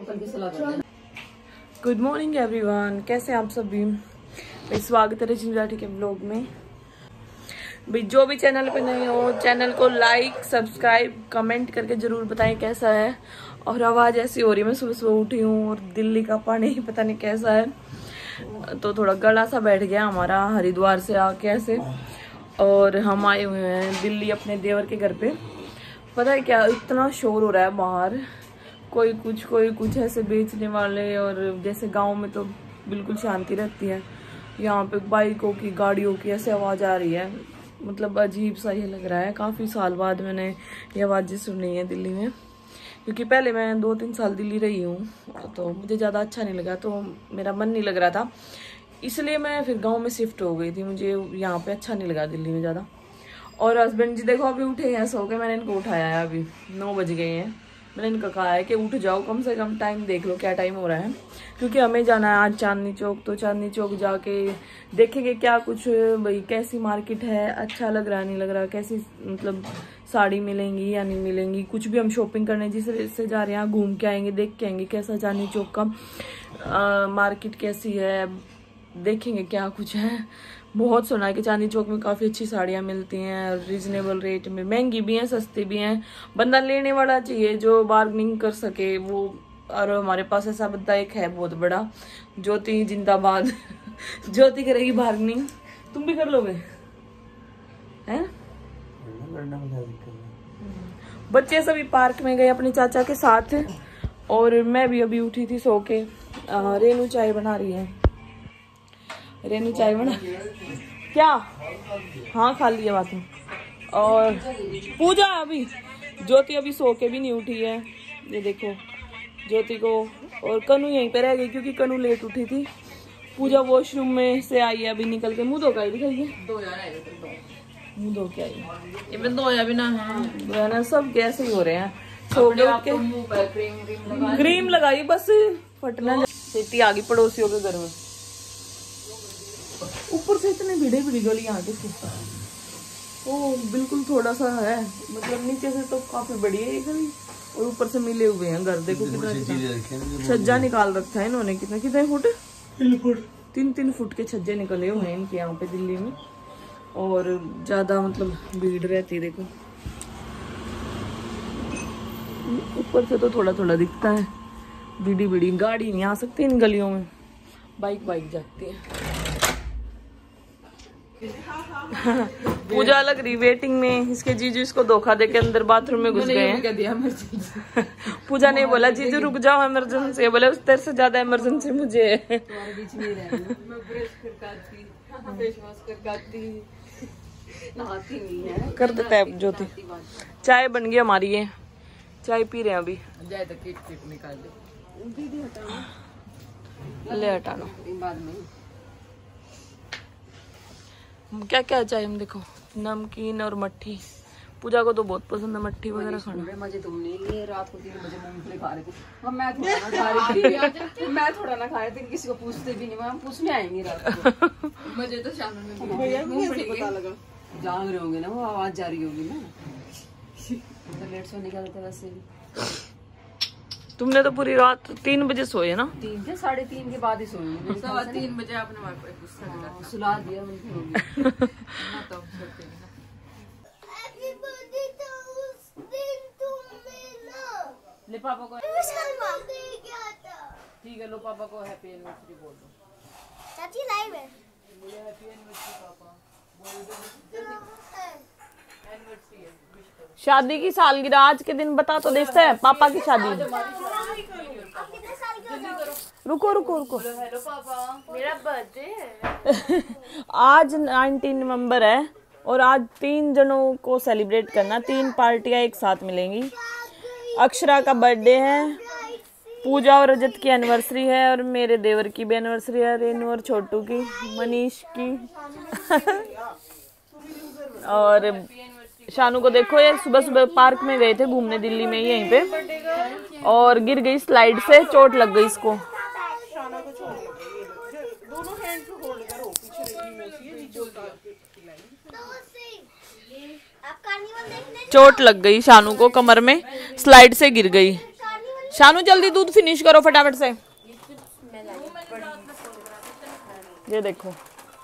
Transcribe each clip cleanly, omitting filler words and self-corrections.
Good morning everyone, कैसे आप सभी। भाई स्वागत है रजनी राठी के ब्लॉग में। भाई जो भी चैनल पे नए हो चैनल को लाइक सब्सक्राइब कमेंट करके जरूर बताएं कैसा है। और आवाज़ ऐसी हो रही है, मैं सुबह सुबह उठी हूँ और दिल्ली का पानी पता नहीं कैसा है, तो थोड़ा गला सा बैठ गया हमारा हरिद्वार से आके ऐसे। और हम आए हुए हैं दिल्ली अपने देवर के घर पे। पता है क्या, इतना शोर हो रहा है बाहर, कोई कुछ ऐसे बेचने वाले। और जैसे गांव में तो बिल्कुल शांति रहती है, यहाँ पे बाइकों की गाड़ियों की ऐसे आवाज़ आ रही है। मतलब अजीब सा ये लग रहा है। काफ़ी साल बाद मैंने ये आवाज़ें सुनी है दिल्ली में, क्योंकि पहले मैं 2-3 साल दिल्ली रही हूँ तो मुझे ज़्यादा अच्छा नहीं लगा, तो मेरा मन नहीं लग रहा था, इसलिए मैं फिर गाँव में शिफ्ट हो गई थी। मुझे यहाँ पे अच्छा नहीं लगा दिल्ली में ज़्यादा। और हस्बैंड जी देखो अभी उठे हैं सो के, मैंने इनको उठाया है, अभी 9 बज गए हैं। मैंने इनका कहा है कि उठ जाओ, कम से कम टाइम देख लो क्या टाइम हो रहा है, क्योंकि हमें जाना है आज चांदनी चौक। तो चांदनी चौक जाके देखेंगे क्या कुछ, भाई कैसी मार्केट है, अच्छा लग रहा नहीं लग रहा, कैसी मतलब साड़ी मिलेंगी या नहीं मिलेंगी, कुछ भी हम शॉपिंग करने जिस से जा रहे हैं घूम के आएंगे, देख के आएंगे कैसा चांदनी चौक का मार्केट कैसी है, देखेंगे क्या कुछ है। बहुत सुना है कि चांदनी चौक में काफ़ी अच्छी साड़ियाँ मिलती हैं रिजनेबल रेट में, महंगी भी हैं सस्ती भी हैं। बंदा लेने वाला चाहिए जो बार्गेनिंग कर सके वो। और हमारे पास ऐसा बंदा एक है बहुत बड़ा, ज्योति जिंदाबाद ज्योति करेगी बार्गेनिंग, तुम भी कर लोगे हैं। बच्चे सभी पार्क में गए अपने चाचा के साथ, और मैं भी अभी उठी थी सो के। रेनू चाय बना रही है, रेनू चाय बना क्या, हाँ खा लिया बात में। और पूजा अभी, ज्योति अभी सो के भी नहीं उठी है, ये देखो ज्योति को। और कनू यहीं पे रह गई क्योंकि कनू लेट उठी थी। पूजा वॉशरूम में से आई है अभी निकल के, मुँह धो के दिखाइए, मुँह धो के आई है। सब कैसे ही हो रहे हैं, सो के उठ के क्रीम लगाई बस फटना। सीटी आ गई पड़ोसियों के घर में, ऊपर से इतने भिड़े गली यहाँ के। ओ बिल्कुल थोड़ा सा है, मतलब नीचे से तो काफी बड़ी है ये गली, और ऊपर से मिले हुए हैं घर। देखो कितना छज्जा निकाल रखा है इन्होंने, कितने फुट, 3-3 फुट के छज्जे निकले हुए हैं इनके यहाँ पे दिल्ली में। और ज्यादा मतलब भीड़ रहती है। देखो ऊपर से तो थोड़ा थोड़ा दिखता है, बिड़ी गाड़ी नहीं आ सकती इन गलियों में, बाइक जाती है। पूजा लग रही वेटिंग में, इसके जीजू इसको धोखा देके अंदर बाथरूम में घुस गए हैं। पूजा ने बोला जीजू रुक जाओ इमरजेंसी है, बोले उस तेरे से ज्यादा इमरजेंसी मुझे है। कर देता है ज्योति। चाय बन गई हमारी, ये चाय पी रहे हैं अभी। ले हटाना क्या क्या चाहिए हम देखो, नमकीन और मट्ठी। पूजा को तो बहुत पसंद है मट्ठी वगैरह खाना। मजे तुमने लिए, रात को 3 बजे मूंगफली खा रहे थे, मैं थोड़ा ना खा रही थी, किसी को पूछते भी नहीं, हम पूछने आएंगे रात को। मजे तो शाम में मूंगफली पता लगा, जाग रहे होंगे ना, वो आवाज जा रही होगी ना, तो लेट सोने का था वैसे भी। तुमने तो पूरी रात 3 बजे सोए ना? 3 से 3:30 के बाद ही सोए। 3 बजे आपने सुला दिया ले पापा को, ठीक है लो पापा को हैप्पी एनिवर्सरी बोल दो। चाची लाइव है, मुझे हैप्पी एनिवर्सरी पापा बोल दो। शादी की सालगिरह आज के दिन बता तो देखते हैं पापा की शादी। रुको हेलो पापा, मेरा बर्थडे है आज 19 नवंबर है, और आज 3 जनों को सेलिब्रेट करना, 3 पार्टियां एक साथ मिलेंगी। अक्षरा का बर्थडे है, पूजा और रजत की एनिवर्सरी है, और मेरे देवर की भी एनिवर्सरी है, रेनू और छोटू की, मनीष की और शानू को देखो ये सुबह पार्क में गए थे घूमने दिल्ली में यहीं पे, और गिर गई स्लाइड से, चोट लग गई इसको। चोट लग गई शानू को, कमर में स्लाइड से गिर गई। शानू जल्दी दूध फिनिश करो फटाफट से। ये देखो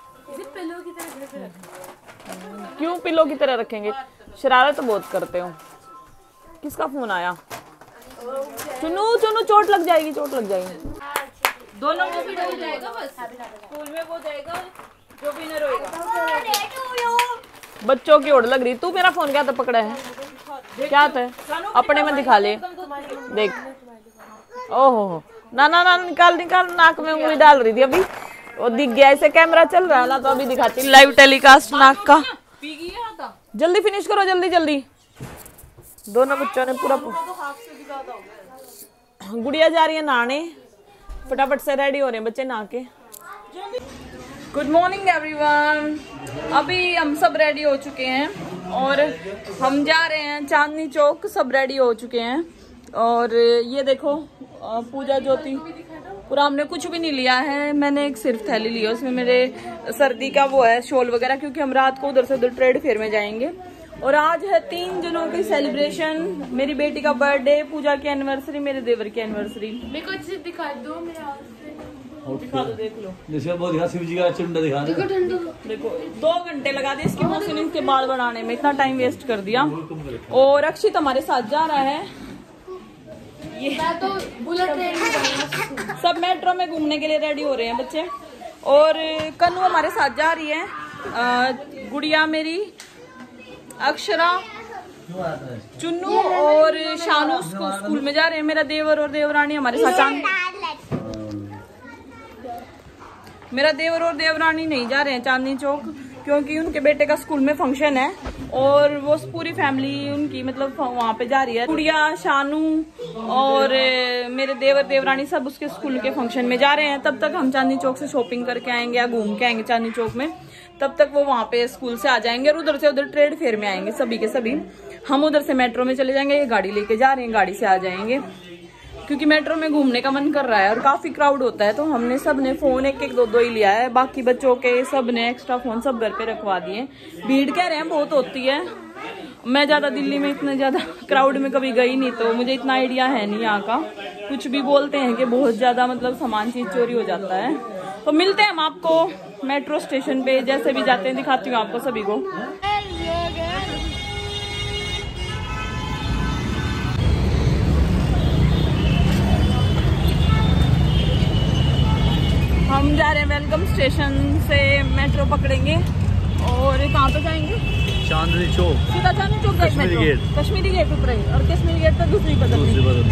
क्यों पिलो की तरह रखेंगे, शरारत तो बहुत करते हो। किसका फोन आया? चुनू चुनू चोट लग जाएगी, चोट लग जाएगी। दोनों में भी हो जाएगा, बस स्कूल में वो जाएगा जो विनर होएगा। बच्चों की ओढ़ लग रही। तू मेरा फोन क्या था पकड़ा है? क्या था? अपने में दिखा ले, देख। ओहो ना ना ना, निकाल निकाल, नाक में उंगली डाल रही थी अभी, वो दिख गया। ऐसे कैमरा चल रहा है ना तो अभी दिखाती लाइव टेलीकास्ट नाक का। जल्दी फिनिश करो, जल्दी जल्दी। दोनों बच्चों ने पूरा। गुड़िया जा रही है नहाने, फटाफट से रेडी हो रहे हैं बच्चे नहा के। Good morning everyone. अभी हम सब रेडी हो चुके हैं और हम जा रहे हैं चांदनी चौक। सब रेडी हो चुके हैं और ये देखो पूजा ज्योति पूरा हमने कुछ भी नहीं लिया है। मैंने एक सिर्फ थैली ली है, उसमें मेरे सर्दी का वो है शॉल वगैरह, क्योंकि हम रात को उधर से उधर ट्रेड फेयर में जाएंगे। और आज है 3 जनों की सेलिब्रेशन। मेरी बेटी का बर्थडे, पूजा की एनिवर्सरी, मेरे देवर की एनिवर्सरी। मेरे को अच्छे दिखा दो, दिखा दो, देख लो। शिव जी का चुंडा दिखा देखो 2 घंटे लगा दिए इसकी मौसम के बाल बनाने में, इतना टाइम वेस्ट कर दिया। और अक्षित हमारे साथ जा रहा है। ये तो बुलेट ट्रेन सब मेट्रो में घूमने के लिए रेडी हो रहे हैं बच्चे। और कन्नू हमारे साथ जा रही है, गुड़िया मेरी, अक्षरा, चुन्नू और शानू स्कूल में जा रहे हैं। मेरा देवर और देवरानी हमारे साथ। मेरा देवर और देवरानी नहीं जा रहे हैं चांदनी चौक, क्योंकि उनके बेटे का स्कूल में फंक्शन है और वो पूरी फैमिली उनकी मतलब वहाँ पे जा रही है। गुड़िया, शानू और मेरे देवर देवरानी सब उसके स्कूल के फंक्शन में जा रहे हैं। तब तक हम चांदनी चौक से शॉपिंग करके आएंगे या घूम के आएंगे चांदनी चौक में। तब तक वो वहाँ पे स्कूल से आ जाएंगे और उधर से उधर ट्रेड फेयर में आएंगे सभी के सभी। हम उधर से मेट्रो में चले जाएंगे, ये गाड़ी लेके जा रहे हैं, गाड़ी से आ जाएंगे, क्योंकि मेट्रो में घूमने का मन कर रहा है और काफी क्राउड होता है। तो हमने सब ने फोन एक एक दो ही लिया है, बाकी बच्चों के सब ने एक्स्ट्रा फोन सब घर पे रखवा दिए। भीड़ कह रहे हैं बहुत होती है। मैं ज्यादा दिल्ली में इतना ज्यादा क्राउड में कभी गई नहीं, तो मुझे इतना आइडिया है नहीं यहाँ का। कुछ भी बोलते हैं कि बहुत ज्यादा मतलब सामान चीज चोरी हो जाता है। तो मिलते हैं हम आपको मेट्रो स्टेशन पे, जैसे भी जाते हैं दिखाती हूँ आपको सभी को। हम जा रहे हैं वेलकम स्टेशन से, मेट्रो पकड़ेंगे और कहाँ पे जाएंगे? चांदनी चौक। सीधा चांदनी चौक जाएंगे मेट्रो। कश्मीरी गेट उतरेंगे और कश्मीरी गेट पर दूसरी बदल।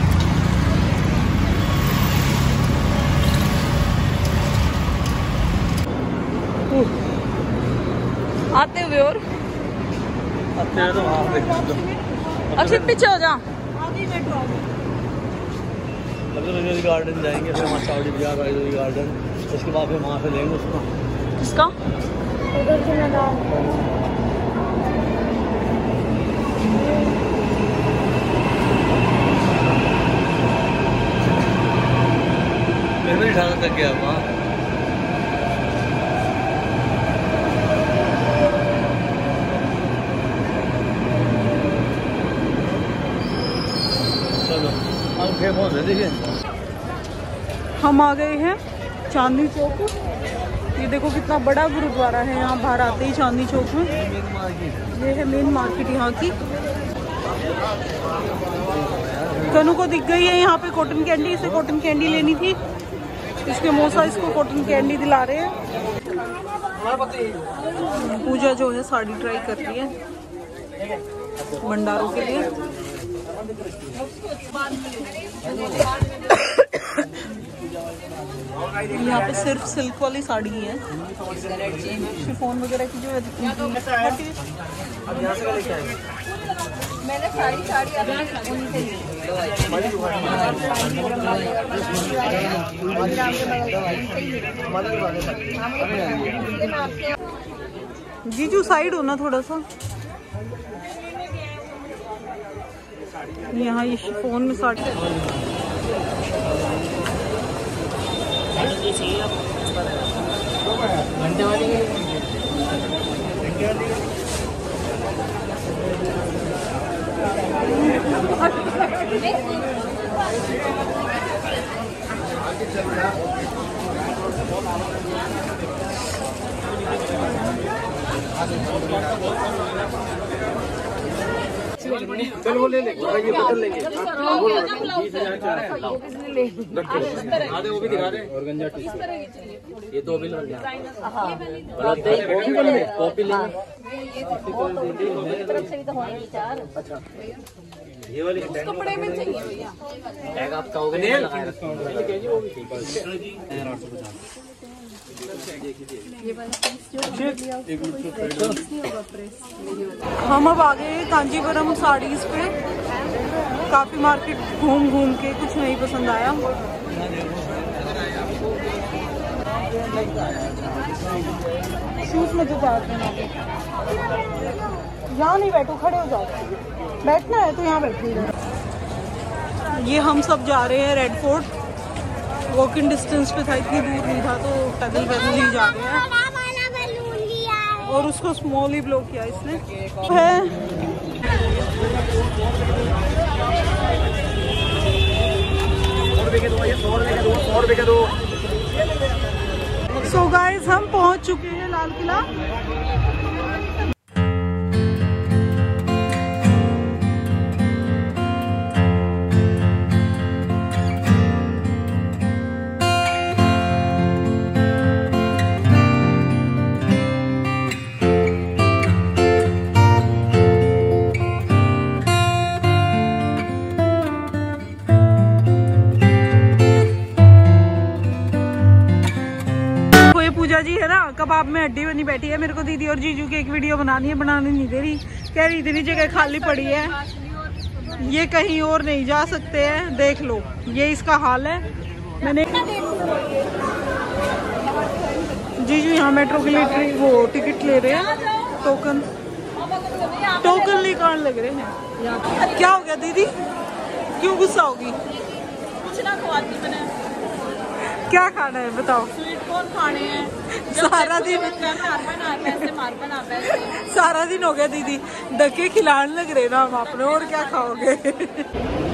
आते हुए और आते हैं तो अक्षित पीछे हो जा। गार्डन जाएंगे, फिर वहाँ चावड़ी बाजार गार्डन, उसके बाद फिर वहाँ से लेंगे उसको। किसका? मेरे ठाणे तक गया वहाँ। हम आ गए हैं चांदनी चौक। ये देखो कितना बड़ा गुरुद्वारा है यहाँ बाहर आते ही चांदनी चौक में। ये है मेन मार्केट यहाँ की। कनू को दिख गई है यहाँ पे कॉटन कैंडी, इसे कॉटन कैंडी लेनी थी। इसके मौसा इसको कॉटन कैंडी दिला रहे हैं। पूजा जो है साड़ी ट्राई कर रही है भंडारों के लिए। यहाँ पे सिर्फ सिल्क वाली साड़ी है, शिफॉन वगैरह की जो है। मैंने साड़ी जीजू साइड हो ना थोड़ा सा। यहाँ ये शिफॉन में साड़ी घंटे वाली चल वो ले लेंगे, ये बदल लेंगे। वो भी दिखा दे। और गंजा ये 2 बिल बन गया। कॉपी लेंगे। अच्छा ये वाली कपड़े में चाहिए भैया। टैग आपका होगा नहीं लगाया हम अब आ गए कांजीवरम साड़ीज पे। काफी मार्केट घूम घूम के कुछ नहीं पसंद आया। शूज में तो जाते हैं, यहाँ नहीं बैठो, खड़े हो जाओ। बैठना है तो यहाँ बैठो। ये हम सब जा रहे हैं रेड फोर्ट। वॉकिंग डिस्टेंस पे था, इतनी दूर नहीं था, तो पैदल पैदल ही जा रहे हैं। और उसको स्मॉल ही ब्लॉक किया इसने है। सो गाइस हम पहुंच चुके हैं लाल किला। पूजा जी है ना, कबाब में हड्डी बनी बैठी है। मेरे को दीदी और जीजू की एक वीडियो बनानी है, बनाने नहीं दे रही। कह रही इतनी जगह खाली पड़ी है, ये कहीं और नहीं जा सकते हैं। देख लो ये इसका हाल है। मैंने जीजू यहाँ मेट्रो के लिए वो टिकट ले रहे हैं, टोकन निकाल लग रहे हैं। क्या हो गया दीदी, क्यों गुस्सा होगी? कुछ ना खवाती मैंने। क्या खाना है बताओ? स्वीट कॉर्न खाने हैं। सारा दिन सारा दिन हो गया दीदी, धक्के खिलाने लग रहे ना हम आपने, और क्या खाओगे?